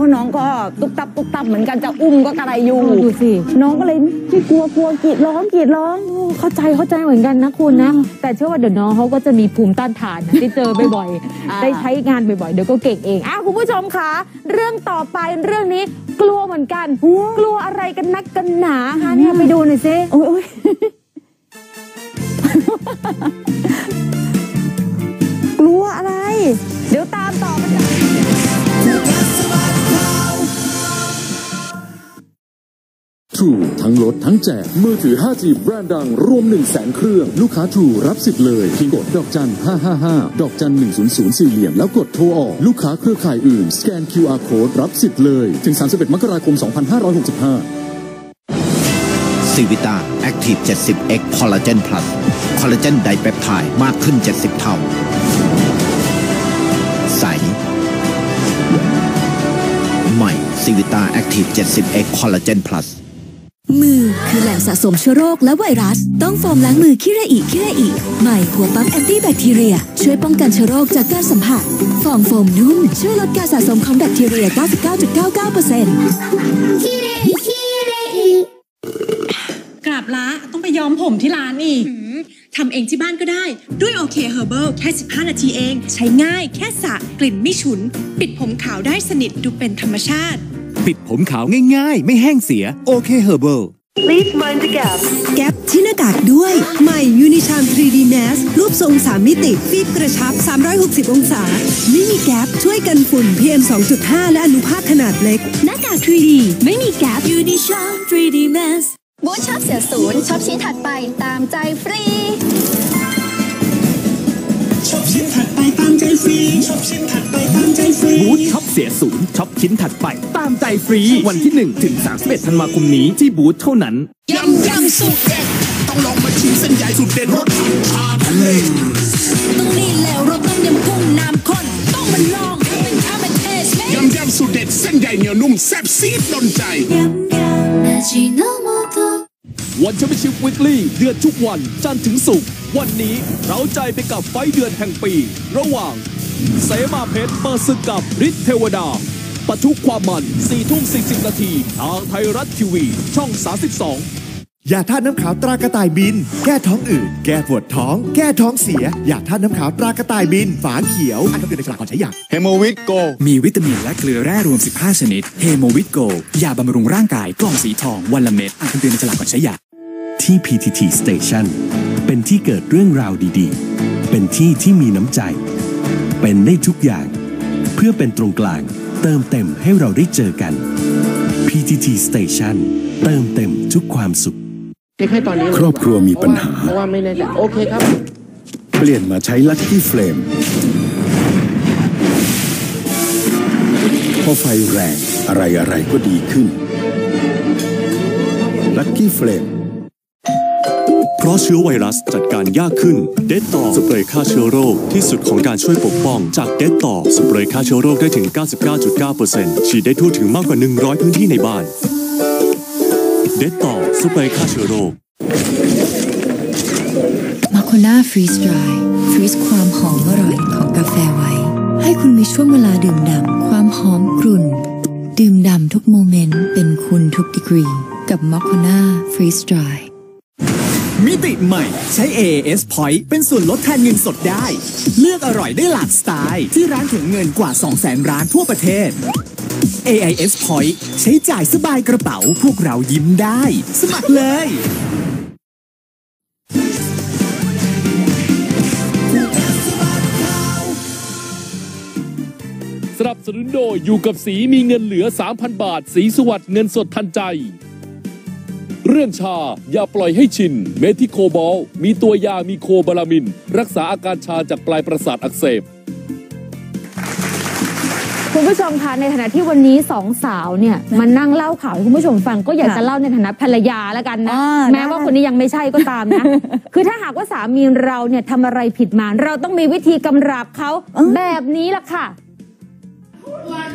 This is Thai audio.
ราะน้องก็ตุ๊บตับเหมือนกันจะอุ้มก็กระไรอยู่ดูสิน้องก็เลยไม่กลัวกรีดร้องเข้าใจเหมือนกันนะคุณนะแต่เชื่อว่าเดี๋ยวน้องเขาก็จะมีภูมิต้านทานที่เจอบ่อยๆได้ใช้งานบ่อยๆเดี๋ยวก็เก่งเองคุณผู้ชมคะเรื่องต่อไปเรื่องนี้กลัวเหมือนกันกลัวอะไรกันนักกันหนาคะเนี่ยไปดูหน่อยสิโอ้ยกลัวอะไรเดี๋ยวตามต่อกัน True ทั้งลดทั้งแจกมือถือ 5G แบรนด์ดังรวม 100,000 เครื่องลูกค้า True รับสิทธิ์เลยเพียงกดดอกจัน555ดอกจัน100สี่เหลี่ยมแล้วกดโทรออกลูกค้าเครือข่ายอื่นสแกน QR Code รับสิทธิ์เลยถึง31 มกราคม 2565 ซีวิต้าแอคทีฟ 70X คอลลาเจนพลัสคอลลาเจนไดเปปไทด์มากขึ้น70เท่าใสใหม่ซีวิต้าแอคทีฟ 70X คอลลาเจนพลัสมือคือแหล่งสะสมเชื้อโรคและไวรัสต้องโฟมล้างมือคิเรอิใหม่หัวปั๊มแอนตี้แบคทีเรียช่วยป้องกันเชื้อโรคจากการสัมผัสฟองโฟมนุ่มช่วยลดการสะสมของแบคทีเรีย 99.99% กราบละต้องไปย้อมผมที่ร้านอีกทำเองที่บ้านก็ได้ด้วยโอเคเฮอร์เบิลแค่15นาทีเองใช้ง่ายแค่สระกลิ่นไม่ฉุนปิดผมขาวได้สนิทดูเป็นธรรมชาติปิดผมขาวง่ายๆไม่แห้งเสียโอเคเฮอร์เบิล Please mind the gap แก๊ปที่หน้ากากด้วยใหม่ยูนิชาม 3D Mask รูปทรง3มิติฟีบกระชับ360องศาไม่มีแก๊ปช่วยกันฝุ่น PM 2.5 และอนุภาคขนาดเล็กหน้ากาก 3D ไม่มีแก๊ปยูนิชาม 3D Mask บูธช็อปเสียศูนย์ช็อปชิ้นถัดไปตามใจฟรีช็อปชิ้นถัดไปตามใจฟรีช็อปชิ้นถัดไปตามใจฟรีบูธช็อปเสียศูนย์ช็อปชิ้นถัดไปตามใจฟรีวันที่1 ถึง 31 ธันวาคมนี้ที่บูธเท่านั้นยำสุดเด็ดต้องลองมาชิมเส้นใหญ่สุดเด็ดรสชาทะเลต้องนี่แล้วรสต้มยำกุ้งน้ำข้นต้องมาลองเป็นข้าวเป็นเทสยำสุดเด็ดเส้นใหญ่เหนียวนุ่มแซ่บซีดโดนใจวันแชมเปี้ยนชิพวีคลี่เดือดทุกวันจันทร์ถึงศุกร์วันนี้เราใจไปกับไฟเดือดแห่งปีระหว่างเสมาเพชรเปิดศึกกับฤทธิ์เทวดาปะทุความมัน4:40 นาทีทางไทยรัฐทีวีช่อง32 ยาธาตุน้ำขาวตรากระต่ายบินแก้ท้องอืดแก้ปวดท้องแก้ท้องเสียยาธาตุน้ำขาวตรากระต่ายบินฝาเขียวอ่านคำเตือนในฉลากก่อนใช้ยาเฮโมวิตโกมีวิตามินและเกลือแร่รวม15ชนิดเฮโมวิตโกยาบำรุงร่างกายกล่องสีทองวันละเม็ดอ่านคำเตือนในฉลากก่อนใช้ยาที่ PTT Station เป็นที่เกิดเรื่องราวดีๆเป็นที่ที่มีน้ำใจเป็นได้ทุกอย่างเพื่อเป็นตรงกลางเติมเต็มให้เราได้เจอกัน PTT Station เติมเต็มทุกความสุขครอบครัวมีปัญหาเพราะว่าไม่แน่ใจโอเคครับเปลี่ยนมาใช้ Lucky Flame พอไฟแรงอะไรก็ดีขึ้น Lucky Flame เพราะเชื้อไวรัสจัดการยากขึ้นเดตต่อสเปรย์ฆ่าเชื้อโรคที่สุดของการช่วยปกป้องจากเดตต่อสเปรย์ฆ่าเชื้อโรคได้ถึง 99.9% ฉีดได้ทั่วถึงมากกว่า100พื้นที่ในบ้านเดตต่อสเปรย์ฆ่าเชื้อโรคมาโคน่าฟรีสดรายฟรีซความหอมอร่อยของกาแฟไว้ให้คุณมีช่วงเวลาดื่มด่ำความหอมกรุ่นดื่มด่ำทุกโมเมนต์เป็นคุณทุกดีกรีกับมาโคน่าฟรีสดรายมิติใหม่ใช้ AIS Point เป็นส่วนลดแทนเงินสดได้เลือกอร่อยได้หลากสไตล์ที่ร้านถุงเงินกว่า 200,000 ร้านทั่วประเทศ AIS Point ใช้จ่ายสบายกระเป๋าพวกเรายิ้มได้สมัครเลยสนับสนุนโดยอยู่กับสีมีเงินเหลือ 3,000 บาทสีสวัสดิ์เงินสดทันใจเรื่องชาอย่าปล่อยให้ชินเมทิโคบอลมีตัวยามีโคบาลามินรักษาอาการชาจากปลายประสาทอักเสบคุณผู้ชมคะในฐานะที่วันนี้สองสาวเนี่ยมานั่งเล่าข่าวให้คุณผู้ชมฟังก็อยากจะเล่าในฐานะภรรยาแล้วกันนะแม้ว่าคนนี้ยังไม่ใช่ก็ตามนะคือถ้าหากว่าสามีเราเนี่ยทำอะไรผิดมาเราต้องมีวิธีกำราบเขาแบบนี้ล่ะค่ะ